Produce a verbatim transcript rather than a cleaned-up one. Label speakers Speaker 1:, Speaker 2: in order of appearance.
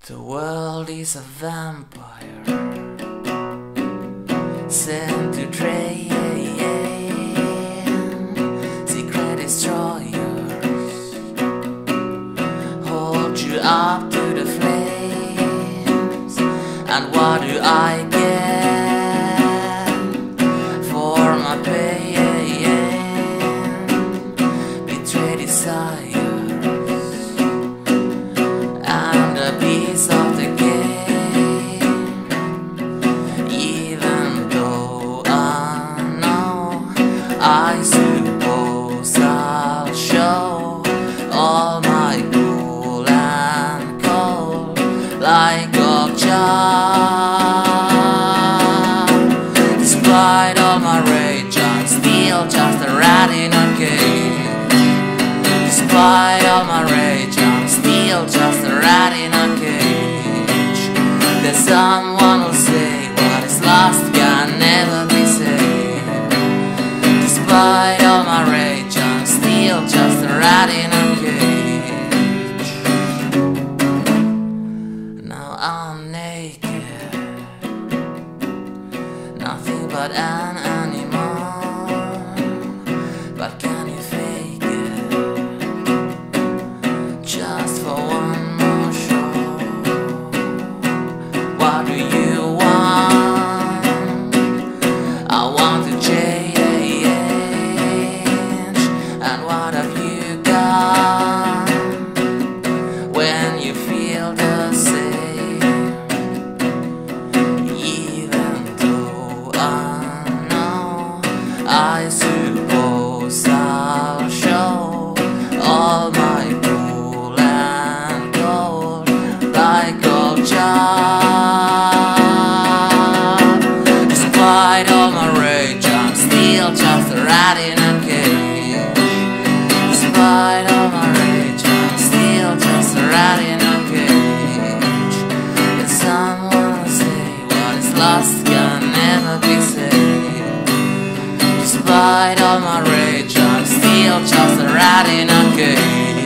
Speaker 1: The world is a vampire sent to drain secret destroyers, hold you up to the flames. And what do I get for my pain? Betray desires and a piece of the game. Even though I know, I suppose I'll show all my cool and cold like a child. Despite all my rage, I'm still just a rat in a cage. Despite all my rage, I'm still just a rat in a cage. That someone will say what is lost can never be saved. Despite all my rage, I'm still just a rat in a cage. Now I'm naked, nothing but an animal. But can you fake it just for one more show? What do you want? I want to change. And what have you got when you feel the same? Even though I know, I suppose I'll show all my cool and cold like a child. Despite all my rage, I'm still just a rat in a cage. Despite all my rage, I'm still just a rat in a cage. And someone will say what is lost can never be saved. Despite all my rage, I'm still just a rat in a cage.